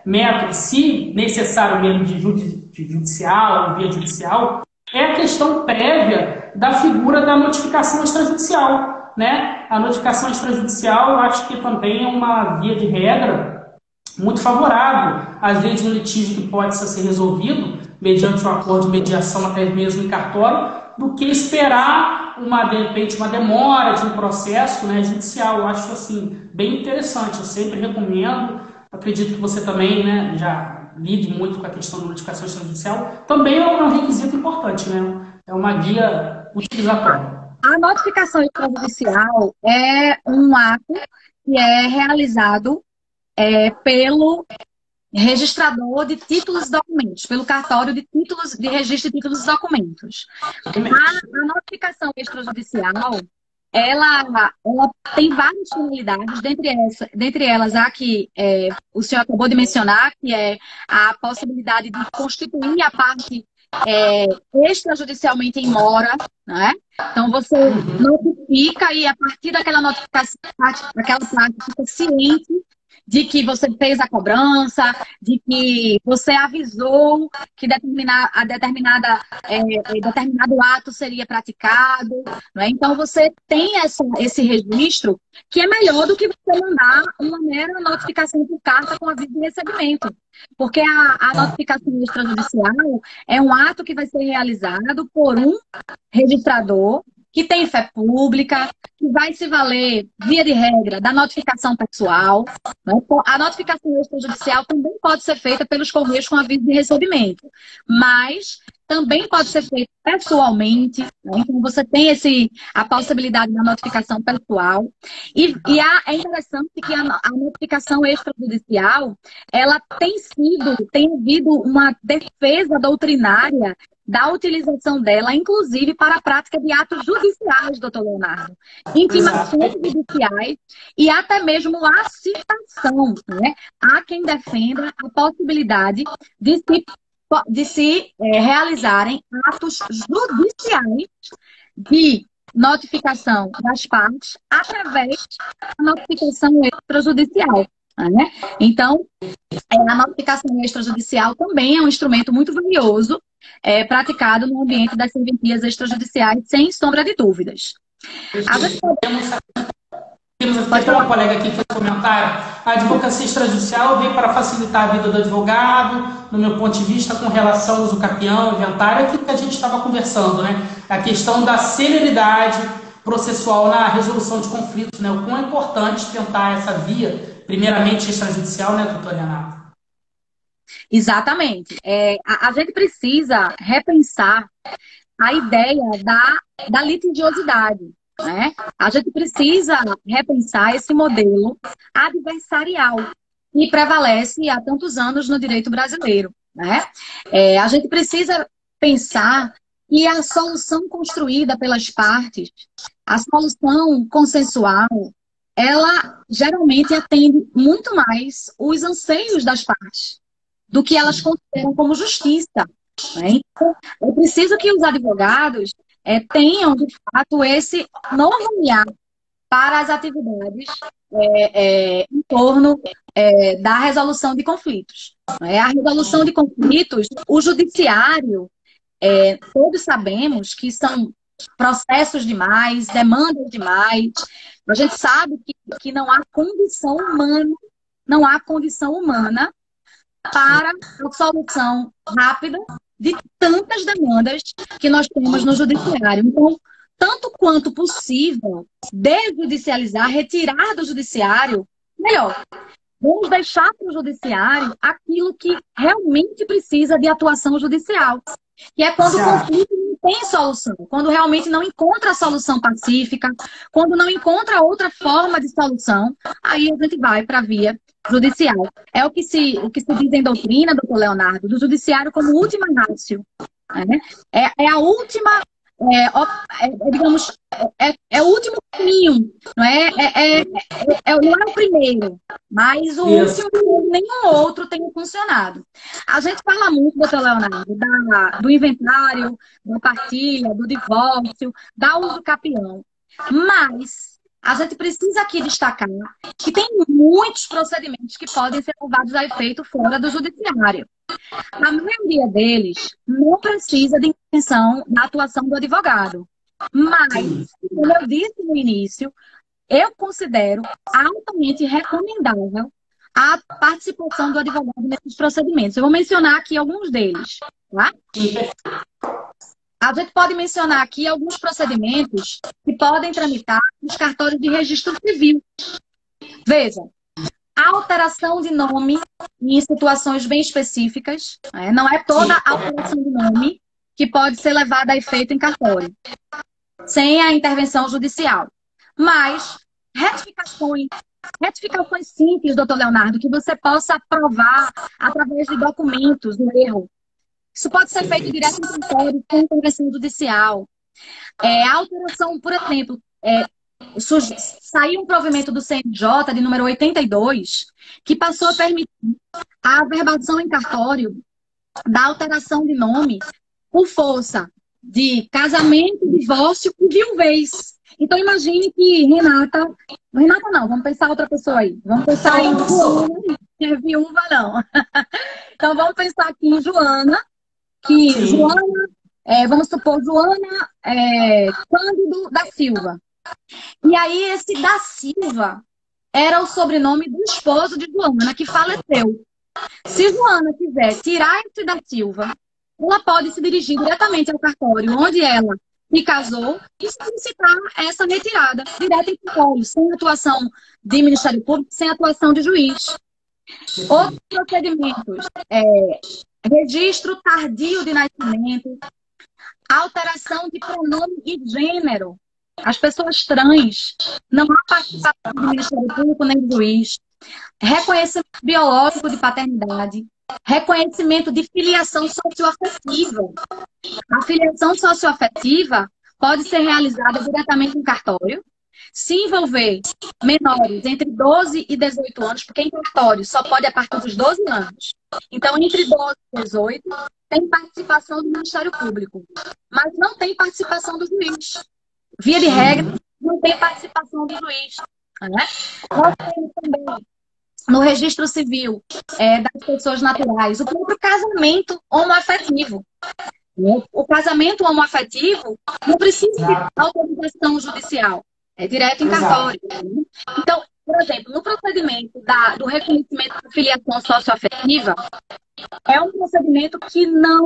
método, se necessário mesmo de, judi de judicial, via judicial, é a questão prévia da figura da notificação extrajudicial, né? A notificação extrajudicial, eu acho que também é uma via de regra muito favorável, às vezes um litígio que pode ser resolvido mediante um acordo de mediação até mesmo em cartório, do que esperar uma, de repente, uma demora de um processo, né, judicial. Eu acho assim bem interessante, eu sempre recomendo, acredito que você também, né, já lide muito com a questão da notificação extrajudicial, também é um requisito importante, né? É uma guia utilizatória. A notificação extrajudicial é um ato que é realizado é, pelo registrador de títulos e documentos, pelo cartório de títulos, de registro de títulos e documentos. A, a notificação extrajudicial, ela, ela tem várias finalidades, dentre, essa, dentre elas a que é, o senhor acabou de mencionar, que é a possibilidade de constituir a parte é, extrajudicialmente em mora, né? Então você notifica e a partir daquela notificação, daquela parte fica ciente de que você fez a cobrança, de que você avisou que determinada, a determinada, é, determinado ato seria praticado. Não é? Então, você tem essa, esse registro que é melhor do que você mandar uma mera notificação por carta com aviso de recebimento. Porque a, a notificação extrajudicial é um ato que vai ser realizado por um registrador que tem fé pública, que vai se valer, via de regra, da notificação pessoal. Né? A notificação extrajudicial também pode ser feita pelos correios com aviso de recebimento, mas também pode ser feita pessoalmente. Né? Então, você tem esse, a possibilidade da notificação pessoal. E, e a, é interessante que a, a notificação extrajudicial, ela tem sido, tem havido uma defesa doutrinária da utilização dela, inclusive para a prática de atos judiciais, doutor Leonardo. Intimações judiciais e até mesmo a citação. Né? Há quem defenda a possibilidade de se, de se é, realizarem atos judiciais de notificação das partes através da notificação extrajudicial. Né? Então, a notificação extrajudicial também é um instrumento muito valioso, é, praticado no ambiente das serventias extrajudiciais, sem sombra de dúvidas. Temos até uma colega aqui que fez um comentário. A advocacia extrajudicial veio para facilitar a vida do advogado, no meu ponto de vista, com relação ao uso capião, inventário, aquilo que a gente estava conversando, né? A questão da celeridade processual na resolução de conflitos, né? O quão é importante tentar essa via, primeiramente extrajudicial, né, doutor Renato? Exatamente. É, a, a gente precisa repensar a ideia da, da litigiosidade. Né? A gente precisa repensar esse modelo adversarial que prevalece há tantos anos no direito brasileiro. Né? É, a gente precisa pensar que a solução construída pelas partes, a solução consensual, ela geralmente atende muito mais os anseios das partes do que elas consideram como justiça. Né? Então, é preciso que os advogados é, tenham, de fato, esse novo olhar para as atividades é, é, em torno é, da resolução de conflitos. Né? A resolução de conflitos, o judiciário, é, todos sabemos que são processos demais, demandas demais. A gente sabe que, que não há condição humana, não há condição humana para a solução rápida de tantas demandas que nós temos no judiciário. Então, tanto quanto possível, desjudicializar, retirar do judiciário, melhor. Vamos deixar para o judiciário aquilo que realmente precisa de atuação judicial, que é quando o conflito não tem solução, quando realmente não encontra a solução pacífica, quando não encontra outra forma de solução, aí a gente vai para a via judicial. É o que se, o que se diz em doutrina, doutor Leonardo, do judiciário como última ratio. Né? É, é a última, é, é, digamos, é, é o último caminho, não é? É, é, é, não é o primeiro, mas o Isso. último, nenhum outro tem funcionado. A gente fala muito, doutor Leonardo, da, do inventário, da partilha, do divórcio, da uso capião, mas a gente precisa aqui destacar que tem muitos procedimentos que podem ser levados a efeito fora do judiciário. A maioria deles não precisa de intervenção na atuação do advogado. Mas, como eu disse no início, eu considero altamente recomendável a participação do advogado nesses procedimentos. Eu vou mencionar aqui alguns deles, tá? A gente pode mencionar aqui alguns procedimentos que podem tramitar nos cartórios de registro civil. Veja, a alteração de nome em situações bem específicas, né? Não é toda alteração de nome que pode ser levada a efeito em cartório, sem a intervenção judicial. Mas retificações, retificações simples, doutor Leonardo, que você possa aprovar através de documentos do erro. Isso pode ser feito direto no cartório, com intervenção judicial. É, a alteração, por exemplo, é, saiu um provimento do C N J de número oitenta e dois, que passou a permitir a averbação em cartório da alteração de nome por força de casamento, divórcio e viuvez. Então, imagine que Renata... Renata não, vamos pensar outra pessoa aí. Vamos pensar em Joana, que é viúva não. Então, vamos pensar aqui em Joana, que Sim. Joana, é, vamos supor, Joana é, Cândido da Silva. E aí, esse da Silva era o sobrenome do esposo de Joana, que faleceu. Se Joana quiser tirar esse da Silva, ela pode se dirigir diretamente ao cartório onde ela se casou e solicitar essa retirada direto em cartório, sem atuação de Ministério Público, sem atuação de juiz. Outros procedimentos, é, registro tardio de nascimento, alteração de pronome e gênero. As pessoas trans não há participação do Ministério Público nem do juiz. Reconhecimento biológico de paternidade. Reconhecimento de filiação socioafetiva. A filiação socioafetiva pode ser realizada diretamente em cartório, se envolver menores entre doze e dezoito anos, porque em cartório só pode a partir dos doze anos. Então, entre doze e dezoito, tem participação do Ministério Público, mas não tem participação do juiz. Via de regra, não tem participação do juiz. Né? Nós temos também, no registro civil é, das pessoas naturais, o próprio casamento homoafetivo. O casamento homoafetivo não precisa de autorização judicial, é direto em cartório. Então, por exemplo, no procedimento da, do reconhecimento da filiação socioafetiva, é um procedimento que não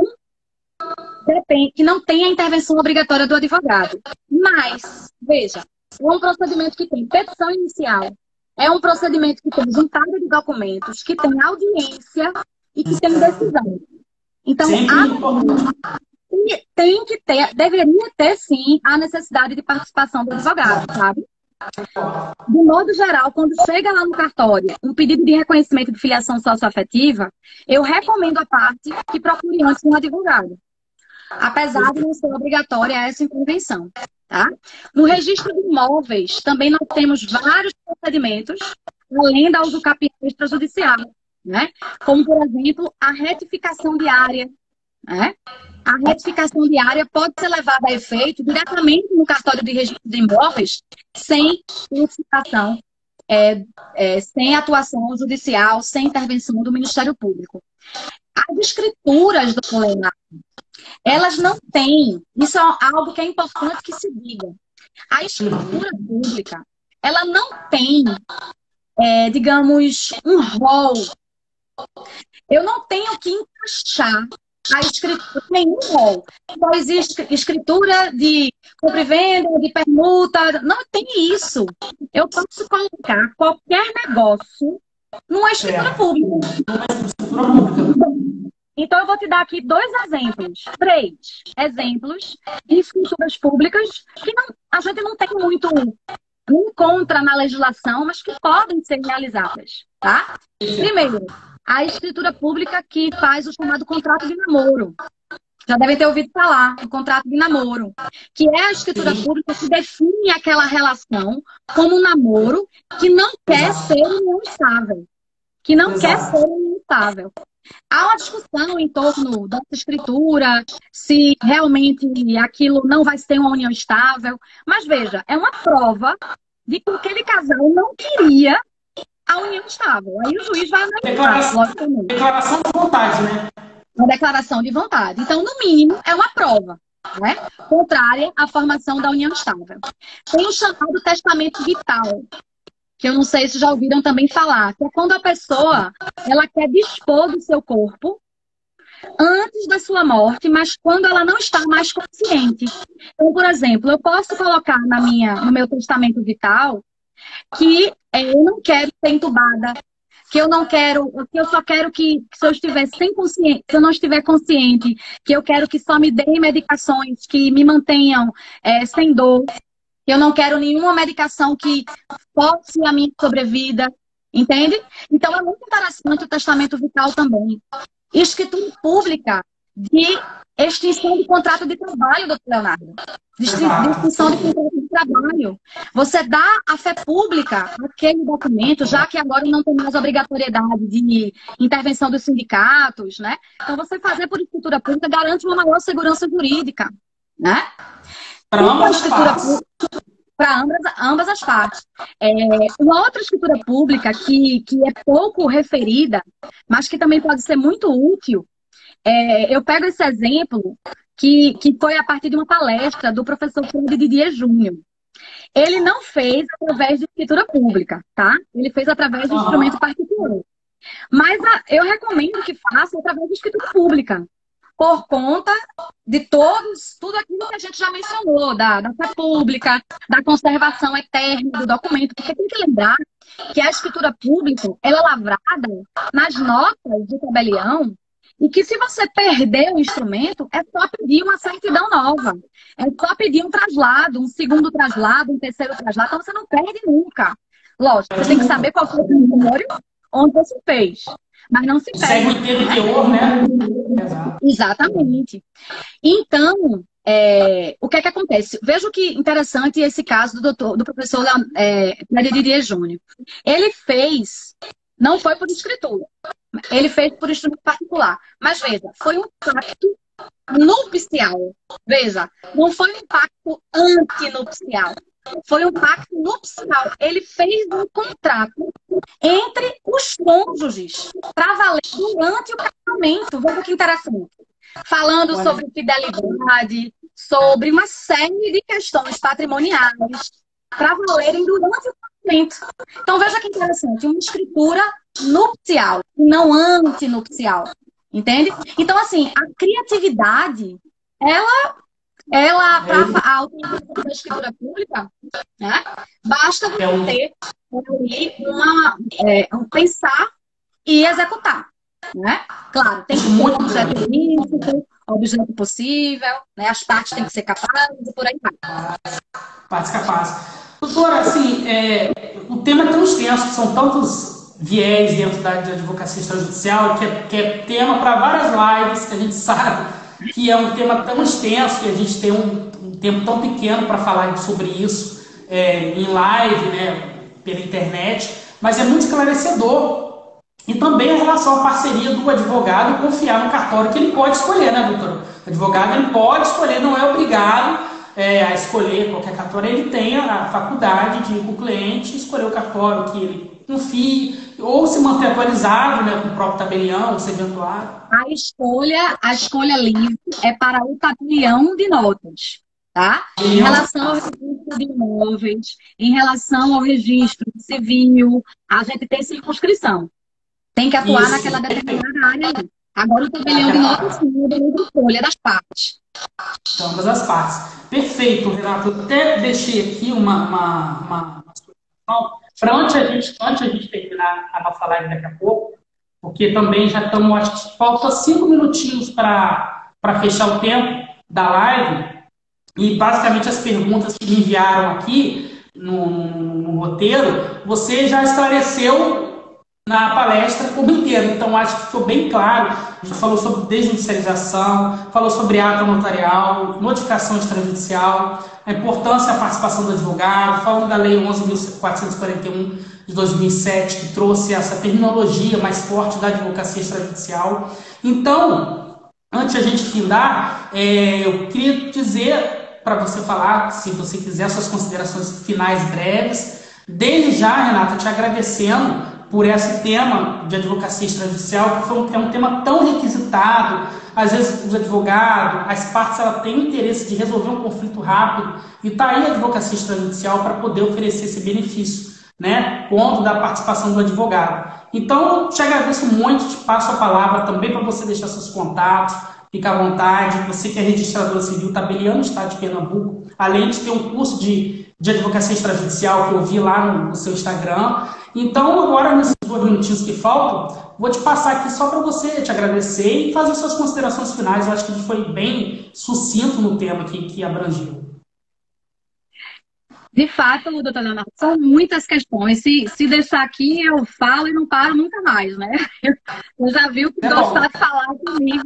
depende, que não tem a intervenção obrigatória do advogado. Mas, veja, é um procedimento que tem petição inicial, é um procedimento que tem juntada de documentos, que tem audiência e que tem decisão. Então, a, tem que ter, deveria ter sim a necessidade de participação do advogado, sabe? De modo geral, quando chega lá no cartório um pedido de reconhecimento de filiação socioafetiva, eu recomendo à parte que procure antes um advogado, apesar de não ser obrigatória essa intervenção. Tá? No registro de imóveis, também nós temos vários procedimentos, além da usucapião extrajudicial, né? Como, por exemplo, a retificação de área. Né? A retificação de área pode ser levada a efeito diretamente no cartório de registro de imóveis, sem solicitação, é, é, sem atuação judicial, sem intervenção do Ministério Público. As escrituras do Leonardo, elas não têm, isso é algo que é importante que se diga. A escritura pública, ela não tem, é, digamos, um rol. Eu não tenho que encaixar a escritura em nenhum rol. Só existe escritura de compra e venda, de permuta, não tem isso. Eu posso colocar qualquer negócio numa escritura pública. Então, eu vou te dar aqui dois exemplos, três exemplos de escrituras públicas que não, a gente não tem muito, não encontra na legislação, mas que podem ser realizadas, tá? Primeiro, a escritura pública que faz o chamado contrato de namoro. Já devem ter ouvido falar, o contrato de namoro, que é a escritura pública que define aquela relação como um namoro que não quer ser união estável. Que não quer ser união estável. Há uma discussão em torno dessa escritura, se realmente aquilo não vai ser uma união estável. Mas veja, é uma prova de que aquele casal não queria a união estável. Aí o juiz vai analisar, Declaração, logicamente. declaração de vontade, né? Uma declaração de vontade. Então, no mínimo, é uma prova, né? Contrária à formação da união estável. Tem o chamado testamento vital, que eu não sei se já ouviram também falar, que é quando a pessoa ela quer dispor do seu corpo antes da sua morte, mas quando ela não está mais consciente. Então, por exemplo, eu posso colocar na minha, no meu testamento vital que é, eu não quero ser entubada, que eu não quero, que eu só quero que, que se eu estiver sem consciência, se eu não estiver consciente, que eu quero que só me deem medicações que me mantenham é, sem dor, que eu não quero nenhuma medicação que force a minha sobrevida, entende? Então é muito interessante o testamento vital também. Escritura pública de extinção de contrato de trabalho, doutor Leonardo. De extinção de contrato de trabalho. Você dá a fé pública àquele documento, já que agora não tem mais obrigatoriedade de intervenção dos sindicatos, né? Então, você fazer por escritura pública garante uma maior segurança jurídica, né? Para ambas as partes. Para ambas, ambas as partes. É, uma outra escritura pública que, que é pouco referida, mas que também pode ser muito útil, é, eu pego esse exemplo que, que foi a partir de uma palestra do professor Fred Didier Júnior Ele não fez através de escritura pública, tá? Ele fez através de instrumento particular. Mas a, eu recomendo que faça através de escritura pública, por conta de todos, tudo aquilo que a gente já mencionou, da, da fé pública, da conservação eterna do documento, porque tem que lembrar que a escritura pública, ela é lavrada nas notas de tabelião, e que se você perder o instrumento, é só pedir uma certidão nova, é só pedir um traslado, um segundo traslado, um terceiro traslado, então você não perde nunca. Lógico, você tem que saber qual foi o território onde você fez. Mas não se perde. Segue o inteiro teor, né? Exato. Exatamente. Então, é, o que é que acontece? Veja que interessante esse caso do, doutor, do professor é, Didier Júnior Ele fez, não foi por escritura, ele fez por instrumento particular. Mas veja, foi um pacto nupcial. Veja, não foi um pacto antinupcial. Foi um pacto nupcial. Ele fez um contrato entre os cônjuges para valer durante o casamento. Veja que interessante. Falando sobre fidelidade, sobre uma série de questões patrimoniais para valerem durante o casamento. Então veja que interessante. Uma escritura nupcial, não antinupcial. Entende? Então, assim, a criatividade, ela... Ela, para a utilização da escritura pública, né, basta você ter uma, é, um pensar e executar. Né? Claro, tem que ter um objeto lícito, objeto possível, né, as partes têm que ser capazes e por aí vai. Partes capazes. Doutora, assim, é, o tema é tão extenso, são tantos viés dentro da advocacia extrajudicial, que é, que é tema para várias lives que a gente sabe que é um tema tão extenso, que a gente tem um, um tempo tão pequeno para falar sobre isso é, em live, né, pela internet, mas é muito esclarecedor. E também em relação à parceria do advogado confiar no cartório que ele pode escolher, né, doutor? O advogado ele pode escolher, não é obrigado é, a escolher qualquer cartório, ele tem a faculdade de ir com o cliente escolher o cartório que ele confie, ou se manter atualizado, né, com o próprio tabelião, se eventual. A escolha, a escolha livre é para o tabelião de notas, tá? Em relação ao registro de imóveis, em relação ao registro civil, a gente tem circunscrição. Tem que atuar Isso. naquela determinada área ali. Agora o tabelião de notas sim, é a escolha das partes. Então, ambas as partes. Perfeito, Renato. Eu até deixei aqui uma, uma, uma, uma sugestão para antes a gente, antes a gente terminar a nossa live daqui a pouco, porque também já estamos, acho que falta cinco minutinhos para fechar o tempo da live, e basicamente as perguntas que me enviaram aqui no, no, no roteiro, você já esclareceu na palestra como inteiro, então acho que ficou bem claro. A gente falou sobre desjudicialização, falou sobre ato notarial, notificação extrajudicial, a importância da participação do advogado, falando da Lei onze mil quatrocentos e quarenta e um de dois mil e sete, que trouxe essa terminologia mais forte da advocacia extrajudicial. Então, antes de a gente findar, é, eu queria dizer para você falar, se você quiser, suas considerações finais breves. Desde já, Renata, te agradecendo por esse tema de advocacia extrajudicial, que foi um, é um tema tão requisitado. Às vezes, os advogados, as partes, ela têm interesse de resolver um conflito rápido, e está aí a advocacia extrajudicial para poder oferecer esse benefício, né, quanto da participação do advogado. Então, te agradeço muito, te passo a palavra também para você deixar seus contatos, fica à vontade. Você que é registradora civil, tabeliano, estado de Pernambuco, além de ter um curso de, de advocacia extrajudicial que eu vi lá no, no seu Instagram. Então, agora, nesses dois minutinhos que faltam, vou te passar aqui só para você te agradecer e fazer suas considerações finais. Eu acho que a gente foi bem sucinto no tema que, que abrangiu. De fato, doutora Leonardo, são muitas questões. Se, se deixar aqui, eu falo e não paro nunca mais, né? Eu já viu que é gostar de falar comigo.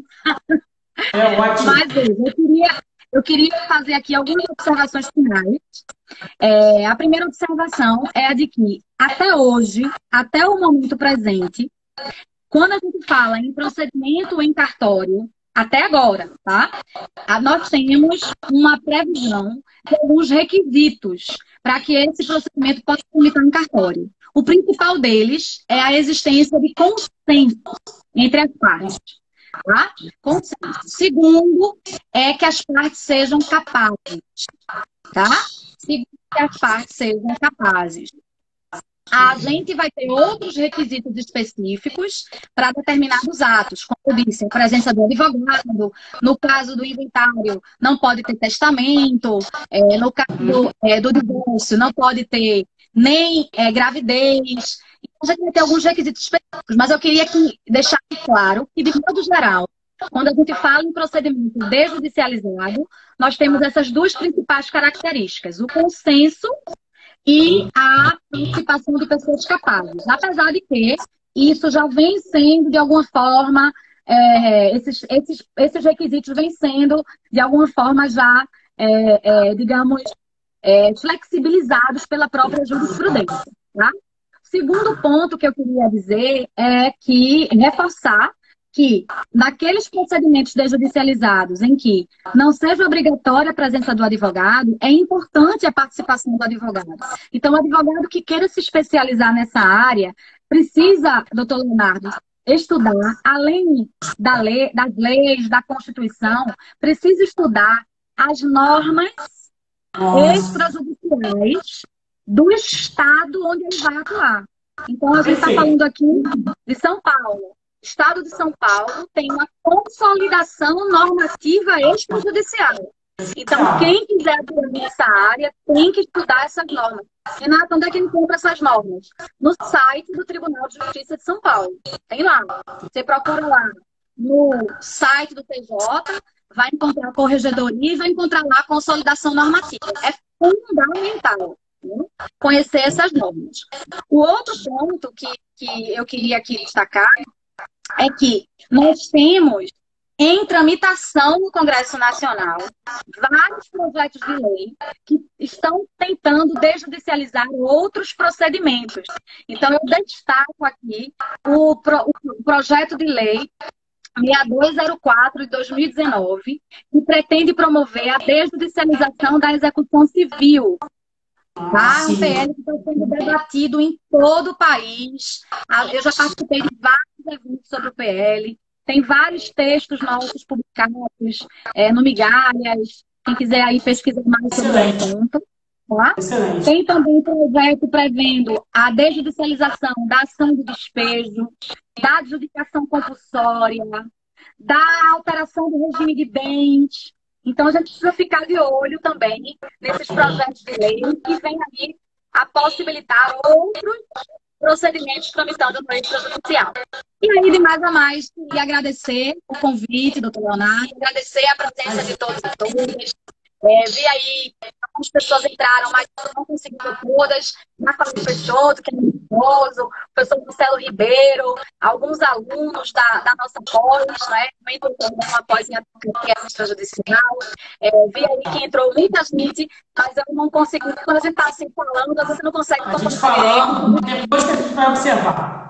É ótimo. Mas eu queria, eu queria fazer aqui algumas observações finais. É, a primeira observação é a de que, até hoje, até o momento presente, quando a gente fala em procedimento em cartório, até agora, tá? Nós temos uma previsão de alguns requisitos para que esse procedimento possa tramitar em cartório. O principal deles é a existência de consenso entre as partes. Tá? Consenso. Segundo, é que as partes sejam capazes. Tá? Segundo, que as partes sejam capazes. A gente vai ter outros requisitos específicos para determinados atos. Como eu disse, a presença do advogado, no caso do inventário, não pode ter testamento, é, no caso é, do divórcio, não pode ter nem é, gravidez. Então, a gente vai ter alguns requisitos específicos, mas eu queria que, deixar claro que, de modo geral, quando a gente fala em procedimento desjudicializado, nós temos essas duas principais características: o consenso e a participação de pessoas capazes. Apesar de que isso já vem sendo, de alguma forma, é, esses, esses, esses requisitos vêm sendo, de alguma forma, já, é, é, digamos, é, flexibilizados pela própria jurisprudência. Tá? Segundo ponto que eu queria dizer é que, reforçar que, naqueles procedimentos desjudicializados em que não seja obrigatória a presença do advogado, é importante a participação do advogado. Então, o advogado que queira se especializar nessa área precisa, doutor Leonardo, estudar, além da lei, das leis, da Constituição, precisa estudar as normas extrajudiciais do estado onde ele vai atuar. Então, a gente está falando aqui de São Paulo. O Estado de São Paulo tem uma consolidação normativa extrajudicial. Então, quem quiser atuar nessa área tem que estudar essas normas. Renata, onde é que encontra essas normas? No site do Tribunal de Justiça de São Paulo. Tem lá. Você procura lá no site do T J, vai encontrar a corregedoria e vai encontrar lá a consolidação normativa. É fundamental, né, conhecer essas normas. O outro ponto que, que eu queria aqui destacar é que nós temos em tramitação no Congresso Nacional vários projetos de lei que estão tentando desjudicializar outros procedimentos. Então, eu destaco aqui o, pro, o projeto de lei seis dois zero quatro de dois mil e dezenove, que pretende promover a desjudicialização da execução civil. Tá? Um P L que está sendo debatido em todo o país. Eu já participei de vários eventos sobre o P L. Tem vários textos nossos publicados é, no Migalhas. Quem quiser aí pesquisar mais sobre o assunto. Tá? Tem também um projeto prevendo a desjudicialização da ação de despejo, da adjudicação compulsória, da alteração do regime de bens. Então, a gente precisa ficar de olho também nesses projetos de lei que vêm aí a possibilitar outros procedimentos tramitando no extrajudicial. E aí, de mais a mais, queria agradecer o convite, doutor Leonardo, agradecer a presença de todos e todas. É, vi aí, algumas pessoas entraram, mas não consegui ver todas. Marcos Peixoto, que é meu esposo, o professor Marcelo Ribeiro, alguns alunos da, da nossa pós, né? Também estou dando uma pós em advocacia extrajudicial. É, vi aí que entrou muita gente, mas eu não consegui. Quando a gente está assim falando, você não consegue. A gente falando, depois que a gente vai observar.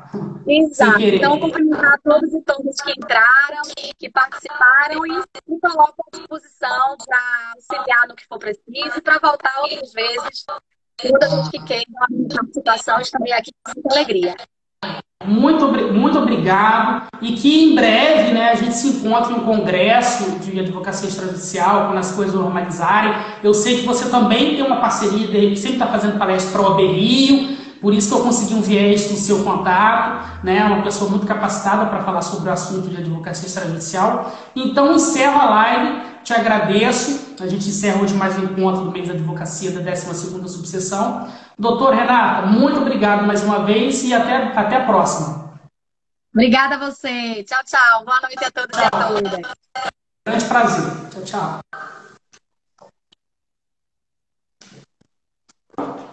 Sem Exato. querer. Então, cumprimentar todos e todas que entraram, que participaram e me coloco à disposição para auxiliar no que for preciso e para voltar outras vezes. Toda vez que queira a minha participação, estarei aqui com muita alegria. Muito, muito obrigado. E que em breve, né, a gente se encontre em um congresso de advocacia extrajudicial, quando as coisas normalizarem. Eu sei que você também tem uma parceria, que sempre está fazendo palestra para o O A B Rio, por isso que eu consegui um viés no seu contato, né, uma pessoa muito capacitada para falar sobre o assunto de advocacia extrajudicial. Então, encerro a live, te agradeço. A gente encerra hoje mais um encontro do mês da advocacia da décima segunda subseção. Doutor Renata, muito obrigado mais uma vez e até, até a próxima. Obrigada a você. Tchau, tchau. Boa noite a todos e a todas. Grande prazer. Tchau, tchau.